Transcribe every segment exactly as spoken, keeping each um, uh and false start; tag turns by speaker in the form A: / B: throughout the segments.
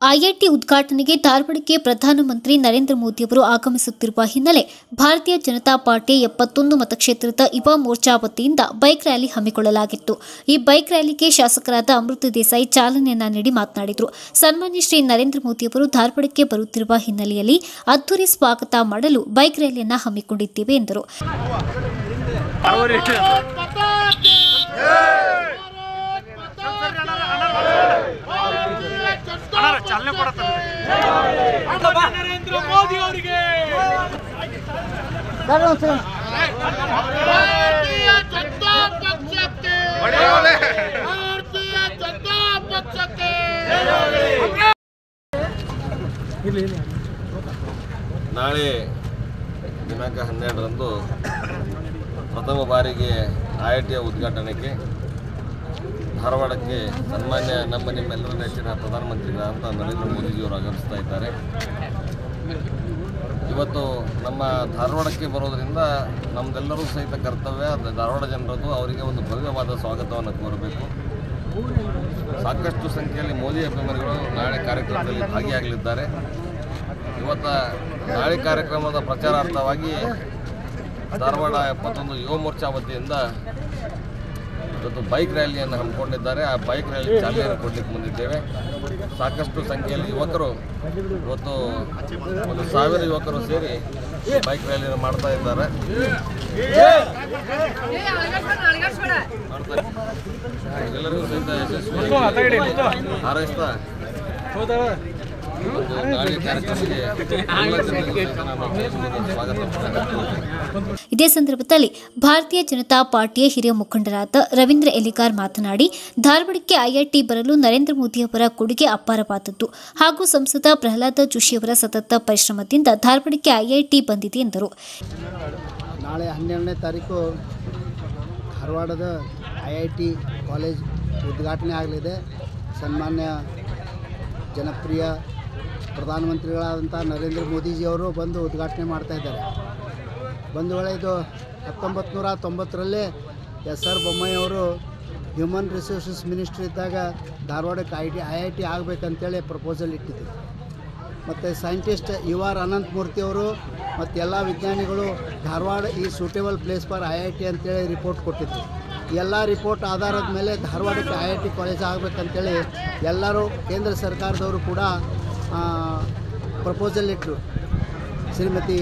A: IIT ಉದ್ಘಾಟನೆಗೆ ಧಾರವಾಡಕ್ಕೆ ಪ್ರಧಾನಮಂತ್ರಿ ನರೇಂದ್ರ ಮೋದಿಯವರು ಆಗಮಿಸುತ್ತಿರುವ ಹಿನ್ನೆಲೆ ಭಾರತೀಯ ಜನತಾ ಪಾರ್ಟಿಯ ಎಪ್ಪತ್ತೊಂದು ಮತಕ್ಷೇತ್ರದ ಯುವ ಮೋರ್ಚಾ ವತಿಯಿಂದ ಬೈಕ್ ರ್ಯಾಲಿ ಹಮ್ಮಿಕೊಳ್ಳಲಾಗಿತ್ತು. ಈ ಬೈಕ್ ರ್ಯಾಲಿಗೆ ಶಾಸಕರಾದ ಅಮೃತ ದೇಸಾಯಿ ಚಾಲನೆಯನ್ನ ನೀಡಿ ಮಾತನಾಡಿದರು. ಸನ್ಮಾನ್ಯ ಶ್ರೀ ನರೇಂದ್ರ ಮೋದಿಯವರು ಧಾರವಾಡಕ್ಕೆ ಬರುತ್ತಿರುವ ಹಿನ್ನೆಲೆಯಲ್ಲಿ ಅದ್ದೂರಿ ಸ್ವಾಗತ ಮಾಡಲು ಬೈಕ್ ರ್ಯಾಲಿಯನ್ನ ಹಮ್ಮಿಕೊಂಡಿದ್ದೇವೆ ಎಂದರು.
B: ಚಾಲನೆ ನರೇಂದ್ರ ಮೋದಿ ಅವರಿಗೆ ಭಾರತೀಯ ಜನತಾ ಪಕ್ಷಕ್ಕೆ ಭಾರತೀಯ ಜನತಾ ಪಕ್ಷಕ್ಕೆ
C: ನಾಳೆ ದಿನಾಂಕ ಹನ್ನೆರಡರಂದು ಪ್ರಥಮ ಬಾರಿಗೆ ಐ ಐ ಟಿಯ ಉದ್ಘಾಟನೆಗೆ ಧಾರವಾಡಕ್ಕೆ ಸನ್ಮಾನ್ಯ ನಮ್ಮ ನಿಮ್ಮೆಲ್ಲರ ನೆಚ್ಚಿನ ಪ್ರಧಾನಮಂತ್ರಿಗಳಾದಂಥ ನರೇಂದ್ರ ಮೋದಿಜಿಯವರು ಆಗಮಿಸ್ತಾ ಇದ್ದಾರೆ. ಇವತ್ತು ನಮ್ಮ ಧಾರವಾಡಕ್ಕೆ ಬರೋದರಿಂದ ನಮ್ಮದೆಲ್ಲರೂ ಸಹಿತ ಕರ್ತವ್ಯ ಧಾರವಾಡ ಜನರದ್ದು ಅವರಿಗೆ ಒಂದು ಭವ್ಯವಾದ ಸ್ವಾಗತವನ್ನು ಕೋರಬೇಕು. ಸಾಕಷ್ಟು ಸಂಖ್ಯೆಯಲ್ಲಿ ಮೋದಿ ಅಭಿಮಾನಿಗಳು ನಾಳೆ ಕಾರ್ಯಕ್ರಮದಲ್ಲಿ ಭಾಗಿಯಾಗಲಿದ್ದಾರೆ. ಇವತ್ತು ನಾಳೆ ಕಾರ್ಯಕ್ರಮದ ಪ್ರಚಾರಾರ್ಥವಾಗಿ ಧಾರವಾಡ ಎಪ್ಪತ್ತೊಂದು ಯುವ ಮೋರ್ಚಾ ವತಿಯಿಂದ ಇವತ್ತು ಬೈಕ್ ರ್ಯಾಲಿಯನ್ನು ಹಮ್ಮಿಕೊಂಡಿದ್ದಾರೆ. ಆ ಬೈಕ್ ರ್ಯಾಲಿ ಚಾಲನೆಯನ್ನು ಕೊಡಲಿಕ್ಕೆ ಬಂದಿದ್ದೇವೆ. ಸಾಕಷ್ಟು ಸಂಖ್ಯೆಯಲ್ಲಿ ಯುವಕರು ಇವತ್ತು ಒಂದು ಸಾವಿರ ಯುವಕರು ಸೇರಿ ಬೈಕ್ ರ್ಯಾಲಿಯನ್ನು ಮಾಡ್ತಾ ಇದ್ದಾರೆ. ಎಲ್ಲರಿಗೂ ಸಹಿತ ಯಶಸ್ವಿ ಹಾರೈಸ್ತಾ
A: ಇದೇ ಸಂದರ್ಭದಲ್ಲಿ ಭಾರತೀಯ ಜನತಾ ಪಾರ್ಟಿಯ ಹಿರಿಯ ಮುಖಂಡರಾದ ರವೀಂದ್ರ ಎಲಿಗಾರ್ ಮಾತನಾಡಿ, ಧಾರವಾಡಕ್ಕೆ ಐಐಟಿ ಬರಲು ನರೇಂದ್ರ ಮೋದಿಯವರ ಕೊಡುಗೆ ಅಪಾರವಾದದ್ದು ಹಾಗೂ ಸಂಸದ ಪ್ರಹ್ಲಾದ ಜೋಶಿಯವರ ಸತತ ಪರಿಶ್ರಮದಿಂದ ಧಾರವಾಡಕ್ಕೆ ಐಐಟಿ ಬಂದಿದೆ ಎಂದರು.
D: ನಾಳೆ ಹನ್ನೆರಡನೇ ತಾರೀಕು ಧಾರವಾಡದ ಐಐಟಿ ಕಾಲೇಜ್ ಉದ್ಘಾಟನೆ ಆಗಲಿದೆ. ಸನ್ಮಾನ್ಯ ಜನಪ್ರಿಯ ಪ್ರಧಾನಮಂತ್ರಿಗಳಾದಂಥ ನರೇಂದ್ರ ಮೋದಿಜಿಯವರು ಬಂದು ಉದ್ಘಾಟನೆ ಮಾಡ್ತಾಯಿದ್ದಾರೆ. ಒಂದು ವೇಳೆ ಇದು ಹತ್ತೊಂಬತ್ತು ನೂರ ತೊಂಬತ್ತರಲ್ಲೇ ಎಸ್ ಆರ್ ಬೊಮ್ಮಾಯಿ ಅವರು ಹ್ಯೂಮನ್ ರಿಸೋರ್ಸಸ್ ಮಿನಿಸ್ಟ್ರಿ ಇದ್ದಾಗ ಧಾರವಾಡಕ್ಕೆ I T I I T ಆಗಬೇಕಂತೇಳಿ ಪ್ರಪೋಸಲ್ ಇಟ್ಟಿದ್ದರು. ಮತ್ತು ಸೈಂಟಿಸ್ಟ್ ಯು ಆರ್ ಅನಂತಮೂರ್ತಿಯವರು ಮತ್ತು ಎಲ್ಲ ವಿಜ್ಞಾನಿಗಳು ಧಾರವಾಡ ಈ suitable place for I I T ಅಂತೇಳಿ ರಿಪೋರ್ಟ್ ಕೊಟ್ಟಿದ್ದರು. ಎಲ್ಲ ರಿಪೋರ್ಟ್ ಆಧಾರದ ಮೇಲೆ ಧಾರವಾಡಕ್ಕೆ ಐ ಐ ಟಿ ಕಾಲೇಜ್ ಆಗಬೇಕಂತೇಳಿ ಎಲ್ಲರೂ ಕೇಂದ್ರ ಸರ್ಕಾರದವರು ಕೂಡ ಪ್ರಪೋಸಲ್ ಇಟ್ಟರು. ಶ್ರೀಮತಿ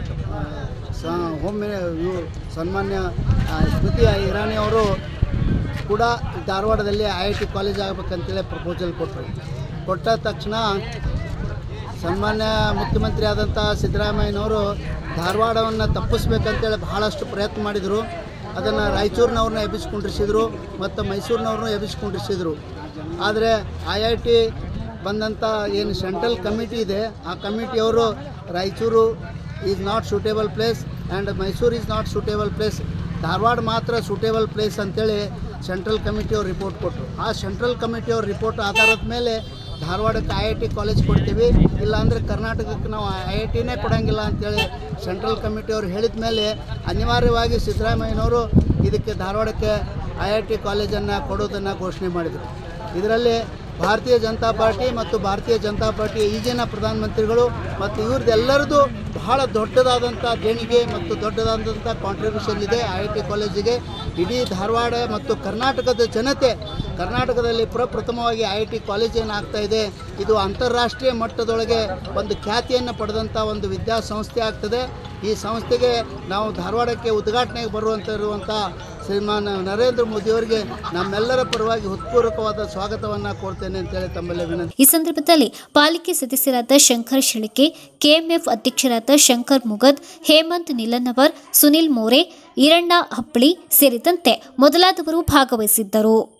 D: ಹೋಮ್ ಸನ್ಮಾನ್ಯ ಸ್ಮೃತಿ ಇರಾನಿ ಅವರು ಕೂಡ ಧಾರವಾಡದಲ್ಲಿ ಐ ಐ ಟಿ ಕಾಲೇಜ್ ಆಗಬೇಕಂತೇಳಿ ಪ್ರಪೋಸಲ್ ಕೊಟ್ಟರು. ಕೊಟ್ಟ ತಕ್ಷಣ ಸನ್ಮಾನ್ಯ ಮುಖ್ಯಮಂತ್ರಿ ಆದಂಥ ಸಿದ್ದರಾಮಯ್ಯನವರು ಧಾರವಾಡವನ್ನು ತಪ್ಪಿಸ್ಬೇಕಂತೇಳಿ ಬಹಳಷ್ಟು ಪ್ರಯತ್ನ ಮಾಡಿದರು. ಅದನ್ನು ರಾಯಚೂರಿನವ್ರನ್ನ ಎಬ್ಬಿಸ್ಕೊಂಡಿಸಿದ್ರು ಮತ್ತು ಮೈಸೂರಿನವ್ರನ್ನೂ ಎಬ್ಬಿಸ್ಕೊಂಡಿಸಿದ್ರು. ಆದರೆ ಐ ಐ ಟಿ ಬಂದಂಥ ಏನು ಸೆಂಟ್ರಲ್ ಕಮಿಟಿ ಇದೆ, ಆ ಕಮಿಟಿಯವರು Raichur is not suitable place and Mysore is not suitable place, Dharwad ಮಾತ್ರ ಸೂಟೇಬಲ್ ಪ್ಲೇಸ್ ಅಂತೇಳಿ ಸೆಂಟ್ರಲ್ ಕಮಿಟಿಯವ್ರು ರಿಪೋರ್ಟ್ ಕೊಟ್ಟರು. ಆ ಸೆಂಟ್ರಲ್ ಕಮಿಟಿಯವ್ರ ರಿಪೋರ್ಟ್ ಆಧಾರದ ಮೇಲೆ ಧಾರವಾಡಕ್ಕೆ ಐ ಐ ಟಿ ಕಾಲೇಜ್ ಕೊಡ್ತೀವಿ, ಇಲ್ಲಾಂದರೆ ಕರ್ನಾಟಕಕ್ಕೆ ನಾವು ಐ ಐ ಟಿನೇ ಕೊಡೋಂಗಿಲ್ಲ ಅಂಥೇಳಿ ಸೆಂಟ್ರಲ್ ಕಮಿಟಿಯವ್ರು ಹೇಳಿದ ಮೇಲೆ ಅನಿವಾರ್ಯವಾಗಿ ಸಿದ್ದರಾಮಯ್ಯನವರು ಇದಕ್ಕೆ ಧಾರವಾಡಕ್ಕೆ ಐ ಐ ಟಿ ಕಾಲೇಜನ್ನು ಕೊಡೋದನ್ನು ಘೋಷಣೆ ಮಾಡಿದರು. ಇದರಲ್ಲಿ ಭಾರತೀಯ ಜನತಾ ಪಾರ್ಟಿ ಮತ್ತು ಭಾರತೀಯ ಜನತಾ ಪಾರ್ಟಿಯ ಈಗಿನ ಪ್ರಧಾನಮಂತ್ರಿಗಳು ಮತ್ತು ಇವ್ರದ್ದೆಲ್ಲರದು ಬಹಳ ದೊಡ್ಡದಾದಂಥ ದೇಣಿಗೆ ಮತ್ತು ದೊಡ್ಡದಾದಂಥ ಕಾಂಟ್ರಿಬ್ಯೂಷನ್ ಇದೆ ಐ ಐ ಟಿ ಕಾಲೇಜಿಗೆ. ಇಡೀ ಧಾರವಾಡ ಮತ್ತು ಕರ್ನಾಟಕದ ಜನತೆ ಕರ್ನಾಟಕದಲ್ಲಿ ಪ್ರಪ್ರಥಮವಾಗಿ ಐ ಐ ಟಿ ಕಾಲೇಜ್ ಏನಾಗ್ತಾ ಇದೆ, ಇದು ಅಂತಾರಾಷ್ಟ್ರೀಯ ಮಟ್ಟದೊಳಗೆ ಒಂದು ಖ್ಯಾತಿಯನ್ನು ಪಡೆದಂಥ ಒಂದು ವಿದ್ಯಾಸಂಸ್ಥೆ ಆಗ್ತದೆ. ಈ ಸಂಸ್ಥೆಗೆ ನಾವು ಧಾರವಾಡಕ್ಕೆ ಉದ್ಘಾಟನೆಗೆ ಬರುವಂಥ ಇರುವಂಥ ಶ್ರೀಮಾನ್ ನರೇಂದ್ರ ಮೋದಿಯವರಿಗೆ ನಮ್ಮೆಲ್ಲರ ಪರವಾಗಿ ಹೃತ್ಪೂರ್ವಕವಾದ ಸ್ವಾಗತವನ್ನು ಕೊಡ್ತೇನೆ ಅಂತೇಳಿ ತಮ್ಮಲ್ಲಿ ವಿನಂತಿ.
A: ಈ ಸಂದರ್ಭದಲ್ಲಿ ಪಾಲಿಕೆ ಸದಸ್ಯರಾದ ಶಂಕರ್ ಶಿಳಿಕೆ, ಕೆಎಂಎಫ್ ಅಧ್ಯಕ್ಷರಾದ ಶಂಕರ್ ಮುಗದ್, ಹೇಮಂತ್ ನಿಲನ್ನವರ್, ಸುನಿಲ್ ಮೋರೆ, ಈರಣ್ಣ ಹಪ್ಪಳಿ ಸೇರಿದಂತೆ ಮೊದಲಾದವರು ಭಾಗವಹಿಸಿದ್ದರು.